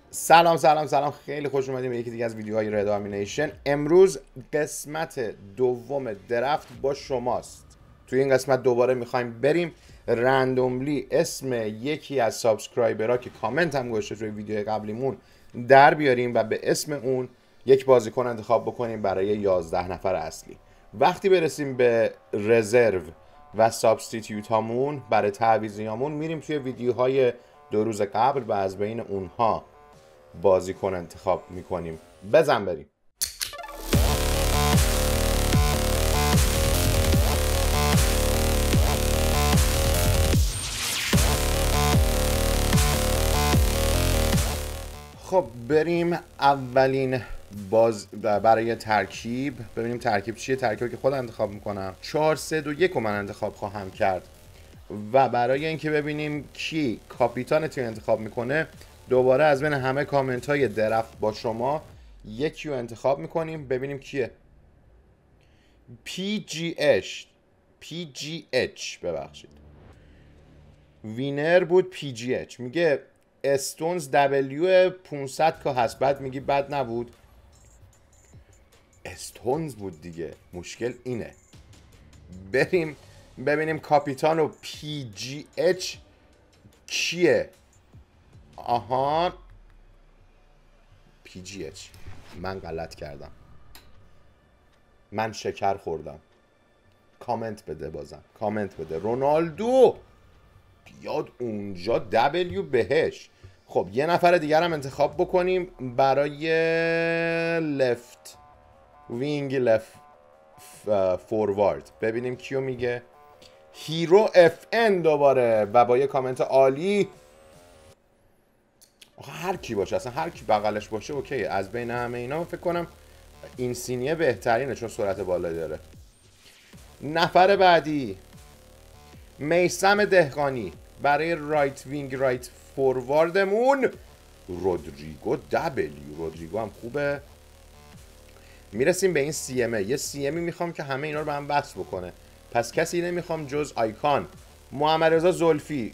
سلام خیلی خوش اومدیم به یکی دیگه از ویدیوهای رد آمینیشن. امروز قسمت دوم درفت با شماست. توی این قسمت دوباره میخوایم بریم رندوملی اسم یکی از سابسکرایبرها که کامنت هم گذاشته توی ویدیو قبلیمون در بیاریم و به اسم اون یک بازیکن انتخاب بکنیم برای 11 نفر اصلی. وقتی برسیم به رزرو و سابستیتیوت هامون برای تعویضیامون میریم توی ویدیوهای 2 روز قبل و از بین اونها بازیکن انتخاب میکنیم. بزن بریم. خب بریم اولین برای ترکیب ببینیم ترکیب چیه. ترکیبی که خود انتخاب میکنم 4 3 2 1 رو من انتخاب خواهم کرد و برای اینکه ببینیم کی کاپیتان تیم انتخاب میکنه دوباره از بین همه کامنت های درفت با شما یکی رو انتخاب میکنیم ببینیم کیه. PGH ببخشید وینر بود. PGH میگه استونز W 500 که هست. بعد میگی بد نبود. استونز بود دیگه. مشکل اینه بریم ببینیم کاپیتان و PGH کیه. آها PGH من غلط کردم. من شکر خوردم. کامنت بده بازم. کامنت بده. رونالدو بیاد اونجا W بهش. خب یه نفر دیگر هم انتخاب بکنیم برای لفت وینگ لفت فوروارد. ببینیم کیو میگه. هیرو FN دوباره و با یه کامنت عالی. هر کی باشه اصلا هر کی بغلش باشه اوکی. از بین همه اینا فکر کنم اینسینیه بهترینه چون سرعت بالا داره. نفر بعدی میثم دهقانی برای رایت وینگ رایت فورواردمون رودریگو رودریگو هم خوبه. میرسیم به این CMA. یه CMA میخوام که همه اینا رو به هم وصل بکنه. پس کسی نمیخوام جز آیکان. محمد رضا زلفی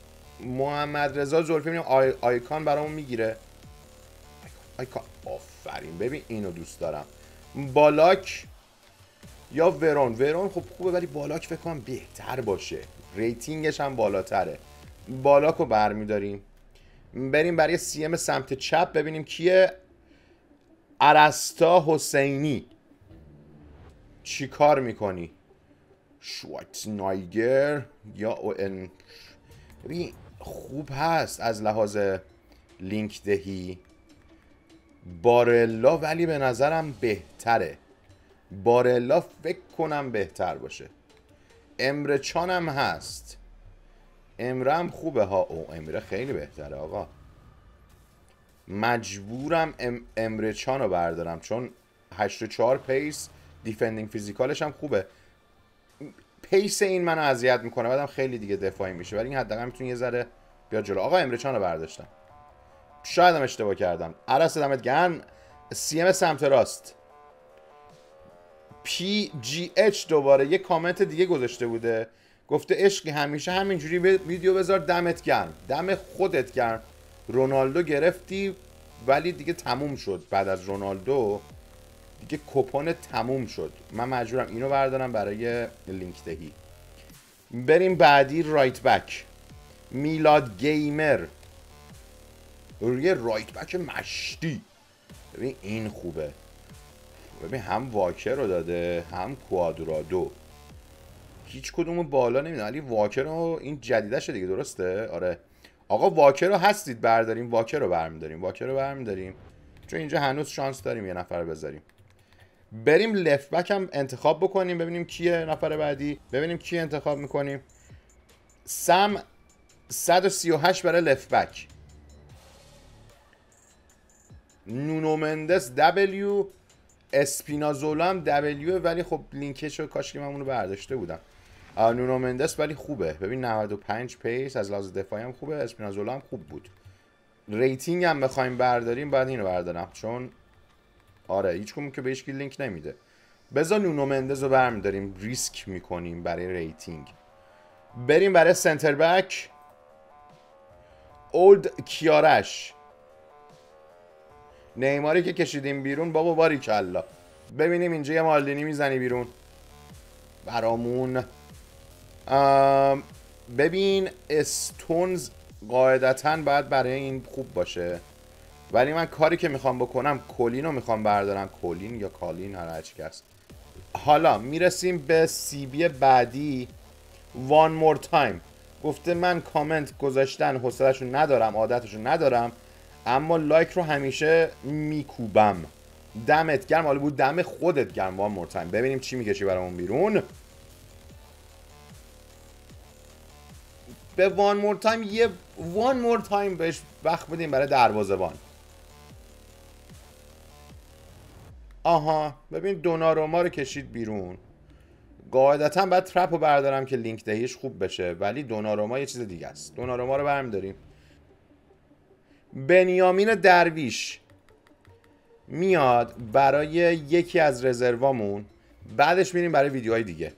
میگم آیکان برامون میگیره. آیکان آفرین. ببین اینو دوست دارم. بالاک یا ورون خب خوبه ولی بالاک فکر کنم بهتر باشه. ریتینگش هم بالاتره. بالاک رو برمیداریم. بریم برای CM سمت چپ ببینیم کیه. ارستا حسینی چی کار میکنی؟ شوارتنایگر یا ON. ببین خوب هست از لحاظ لینک دهی. بارلا ولی به نظرم بهتره. بارلا فکر کنم بهتر باشه. امره چان هم هست. امره هم خوبه ها. او امره خیلی بهتره آقا. مجبورم امره چان رو بردارم چون 84 پیس دیفندینگ فیزیکالش هم خوبه. پیس این منو اذیت میکنه بعدم خیلی دیگه دفاعی میشه ولی این حداقل میتونه یه ذره بیاد جلو. آقا امره چان رو برداشتم. شاید هم اشتباه کردم. عرس دمت گرم. CM سمت راست PGH دوباره یه کامنت دیگه گذاشته بوده. گفته عشقی همیشه همینجوری ویدیو بذار. دمت گرم. دم خودت گرم. رونالدو گرفتی ولی دیگه تموم شد. بعد از رونالدو دیگه کوپن تموم شد. من مجبورم اینو بردارم برای لینک دهی. بریم بعدی رایت بک. میلاد گیمر روی رایت بک مشتی. ببین این خوبه. ببین هم واکر رو داده هم کوادرادو. هیچ کدومو بالا نمیدونم ولی واکر رو این جدیدشه دیگه. درسته؟ آره آقا واکر رو هستید برداریم. واکر رو برمیداریم چون اینجا هنوز شانس داریم یه نفر بذاریم. بریم لفت بک هم انتخاب بکنیم ببینیم کیه. نفر بعدی ببینیم کی انتخاب میکنیم. سم 138 برای لفت بک. نونو مندس W اسپینازولا هم W ولی خب لینکشو کاش که من اونو برداشته بودم. نونو مندس ولی خوبه. ببین 95 پیس از لحاظ دفاعی هم خوبه. اسپینازولا هم خوب بود. ریتینگ هم بخوایم برداریم باید اینو بردارم چون آره هیچ کدوم که بهش لینک نمیده. بذار نونو مندز رو برمیداریم. ریسک میکنیم برای ریتینگ. بریم برای سنتر بک. اولد کیارش نیماری که کشیدیم بیرون بابا باریکلا. ببینیم اینجا یه مالدینی میزنی بیرون برامون. ببین استونز قاعدتا باید برای این خوب باشه، ولی من کاری که میخوام بکنم کولین رو میخوام بردارم. کولین یا کالین هر هرچی هست. حالا میرسیم به سی بی بعدی. وان مور تایم گفته من کامنت گذاشتن حوصله‌شو ندارم، عادتشو ندارم، اما لایک رو همیشه میکوبم. دمت گرم. حالا بود دم خودت گرم. وان مور تایم. ببینیم چی میکشی برامون بیرون. به وان مور تایم یه وان مور تایم بهش وقت بدیم برای دروازه‌بان. آها ببین دوناروما رو کشید بیرون. قاعدتا باید ترپ رو بردارم که لینک دهیش خوب بشه، ولی دوناروما یه چیز دیگه است. دوناروما رو برمی‌داریم. بنیامین درویش میاد برای یکی از رزروامون، بعدش میریم برای ویدیوهای دیگه.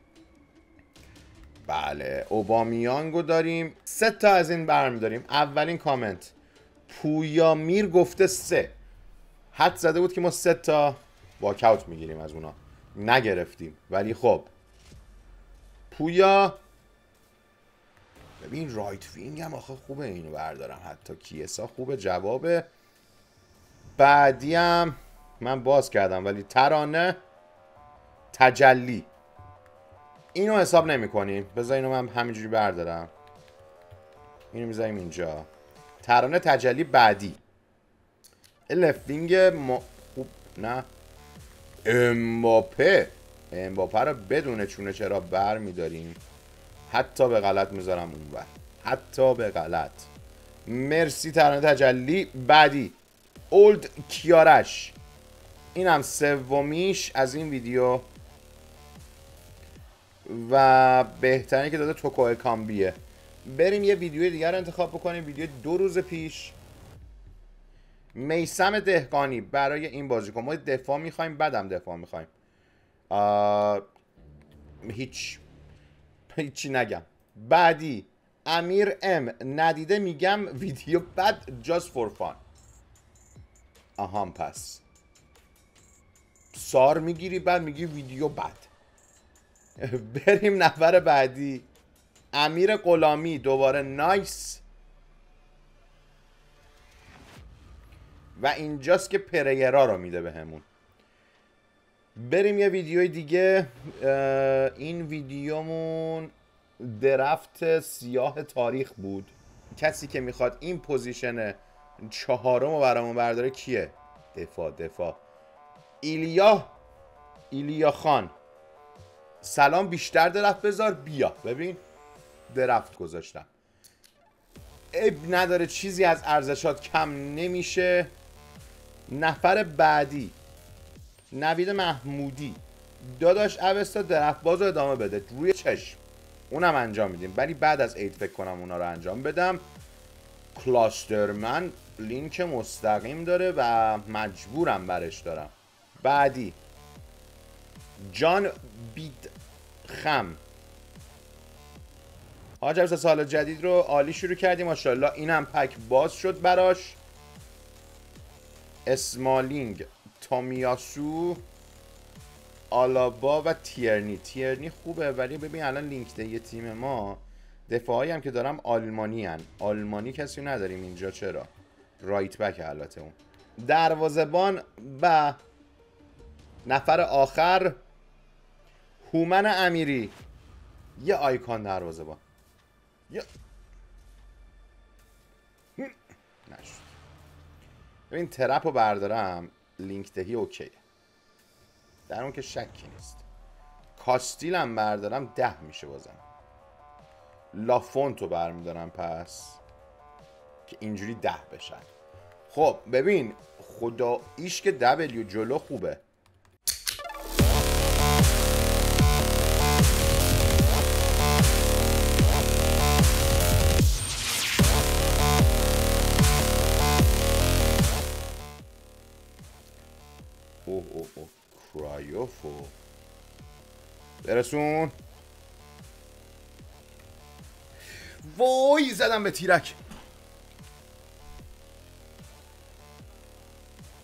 بله اوبامیانگو داریم. 3 تا از این برمی‌داریم. اولین کامنت پویا میر گفته 3. حد زده بود که ما 3 تا واکاوت میگیریم از اونا. نگرفتیم ولی خب پویا. ببین رایت وینگ هم آخه خوبه اینو بردارم. حتی کیسا خوبه. جوابه. بعدی هم من باز کردم ولی ترانه تجلی اینو حساب نمی کنیم. بذار اینو من همینجوری بردارم. اینو میذاریم اینجا. ترانه تجلی بعدی. لفت خوب نه. امباپه رو بدون چونه چرا بر میداریم. حتی به غلط میذارم اونور. حتی به غلط. مرسی ترانه تجلی بعدی. اولد کیارش. اینم سومیش از این ویدیو و بهترینه که داده توکو کامبیه. بریم یه ویدیو دیگر رو انتخاب بکنیم. ویدیو 2 روز پیش. میثم دهقانی برای این بازیکن. ما دفاع میخوایم. بعدم دفاع میخوایم. هیچی نگم. بعدی امیر ام ندیده میگم ویدیو بد just for fun. آهام پس سار میگیری بعد میگی ویدیو بد. بریم نفر بعدی. امیر غلامی دوباره نایس. و اینجاست که پریرا رو میده بهمون. بریم یه ویدیوی دیگه. این ویدیومون درفت سیاه تاریخ بود. کسی که میخواد این پوزیشن 4م رو برامون برداره کیه؟ دفاع ایلیا خان. سلام بیشتر درفت بذار بیا. ببین درفت گذاشتم. عیب نداره چیزی از ارزشات کم نمیشه. نفر بعدی نوید محمودی. داداش اوستا درفت باز رو ادامه بده روی چشم. اونم انجام میدیم ولی بعد از عید فکر کنم اونا رو انجام بدم. کلاسترمن لینک مستقیم داره و مجبورم برش دارم. بعدی جان بیت خم. حاج سال جدید رو عالی شروع کردیم ماشاءالله. اینم پک باز شد براش. اسمالینگ تامیاسو آلابا و تیرنی خوبه، ولی ببین الان لینک ده یه تیم ما دفاعی هم که دارم آلمانی هن. آلمانی کسی نداریم اینجا. چرا؟ رایت بک البته اون. دروازه‌بان و نفر آخر هومن امیری. یه آیکان دروازه‌بان. نشد. ببین ترپ رو بردارم لینک دهی اوکیه، در اون که شکی نیست. کاستیل هم بردارم 10 میشه بازم. لافونت رو برمیدارم پس که اینجوری 10 بشن. خب ببین خداییش که دبلیو جلو خوبه. اوه کرایوفو برسون. وای زدم به تیرک.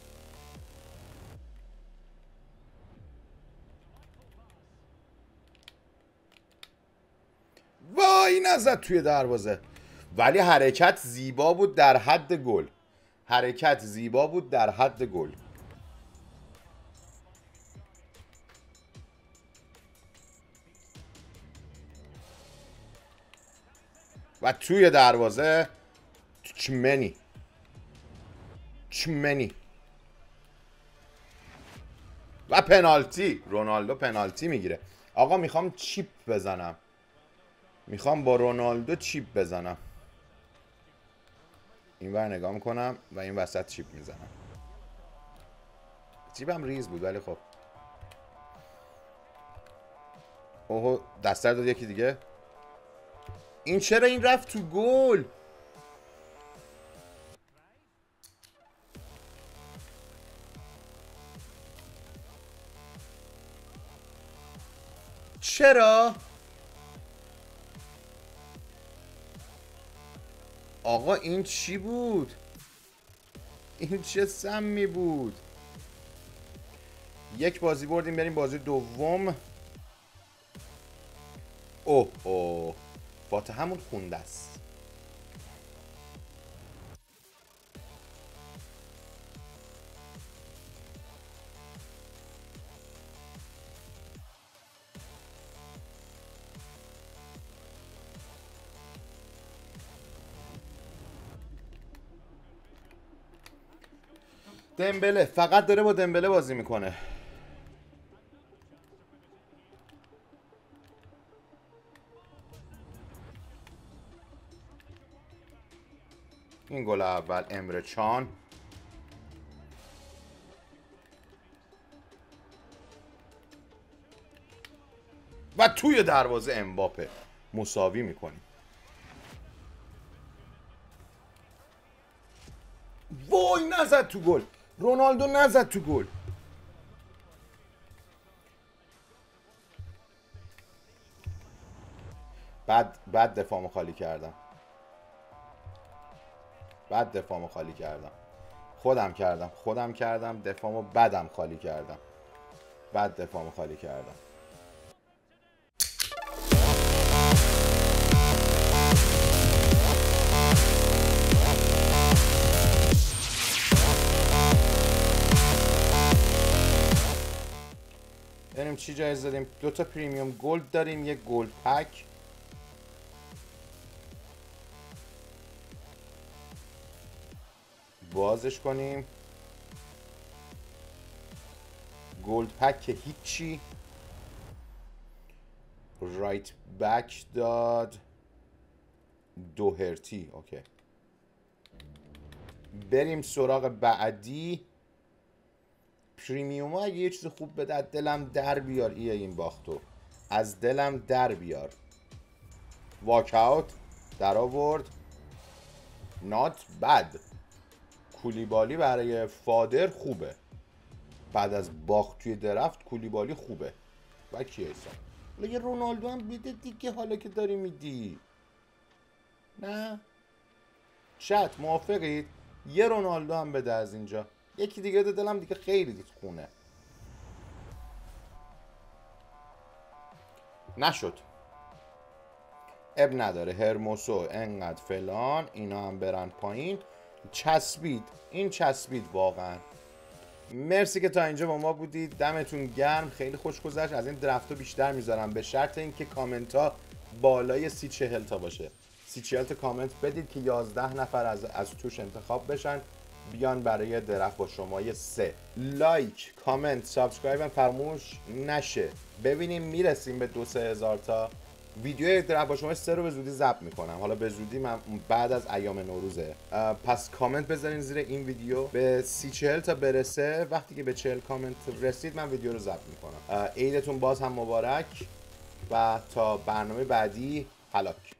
نزد توی دروازه، ولی حرکت زیبا بود در حد گل. حرکت زیبا بود در حد گل. و توی دروازه چمنی و پنالتی. رونالدو پنالتی میگیره. آقا میخوام چیپ بزنم، میخوام با رونالدو چیپ بزنم. این ور نگاه میکنم و این وسط چیپ میزنم. چیپم ریز بود ولی خب. اوه دستر داد یکی دیگه. این چرا این رفت تو گل؟ چرا؟ آقا این چی بود؟ این چه سمی بود؟ یک بازی بردیم، بریم بازی دوم. اوه فاتحمون خونده است. دمبله فقط داره با دمبله بازی میکنه. این گل اول امره چان. و توی دروازه امباپه مساوی میکنیم. وای نزد تو گل. رونالدو نزد تو گل. بعد دفاعمو خالی کردم. خودم کردم دفاعمو بعدم خالی کردم. بریم چی جایزه دادیم؟ 2 تا پریمیوم گلد داریم، یک گلد پک. بازش کنیم. گلد پک که هیچی. رایت بک داد دوهرتی. اوکی بریم سراغ بعدی. پریمیوم ها اگه یه چیز خوب بده از دلم در بیار. این باختو از دلم در بیار. واک اوت در آورد. نات بد. کولیبالی برای فادر خوبه. بعد از باخت توی درفت کولیبالی خوبه. و کیه ایسا حالا یه رونالدو هم بده دیگه، حالا که داری میدی. نه چت موافقید؟ یه رونالدو هم بده از اینجا. یکی دیگه ده دلم دیگه خیلی خونه. نشد. اب نداره. هرموسو انقدر فلان اینا هم برن پایین. چسبید. این چسبید واقعا. مرسی که تا اینجا با ما بودید. دمتون گرم. خیلی خوش گذشت. از این درفت بیشتر میذارم به شرط اینکه کامنت ها بالای 30-40 تا باشه. 30-40 تا کامنت بدید که 11 نفر از توش انتخاب بشن بیان برای درفت با شماره 3. لایک، کامنت، سابسکرایب هم فراموش نشه. ببینیم میرسیم به 2-3 هزار تا. ویدیو درفت با شماره 3 رو به زودی ضبط میکنم. حالا به زودی من بعد از ایام نوروزه. پس کامنت بذارین زیر این ویدیو. به 30-40 تا برسه. وقتی که به 40 کامنت رسید من ویدیو رو ضبط میکنم. عیدتون باز هم مبارک و تا برنامه بعدی هلاک.